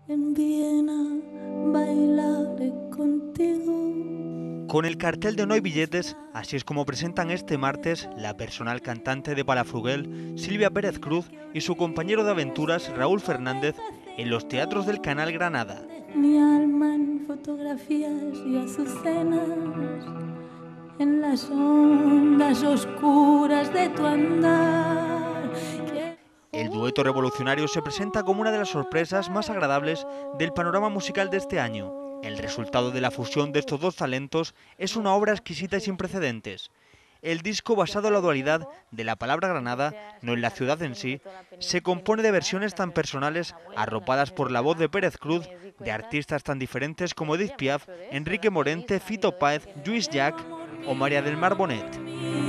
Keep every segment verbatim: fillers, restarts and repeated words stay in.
En Viena bailaré contigo. Con el cartel de No hay billetes, así es como presentan este martes la personal cantante de Palafrugell, Silvia Pérez Cruz, y su compañero de aventuras, Raúl Fernández, en los teatros del Canal Granada. Mi alma en fotografías y azucenas, en las ondas oscuras de tu andar. El dueto revolucionario se presenta como una de las sorpresas más agradables del panorama musical de este año. El resultado de la fusión de estos dos talentos es una obra exquisita y sin precedentes. El disco, basado en la dualidad de la palabra Granada, no en la ciudad en sí, se compone de versiones tan personales, arropadas por la voz de Pérez Cruz, de artistas tan diferentes como Edith Piaf, Enrique Morente, Fito Páez, Lluís Llach o María del Mar Bonet.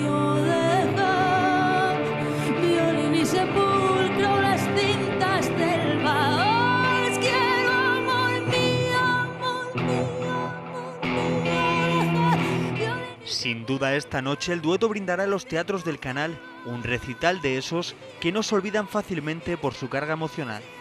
Sin duda, esta noche el dueto brindará en los teatros del Canal un recital de esos que no se olvidan fácilmente por su carga emocional.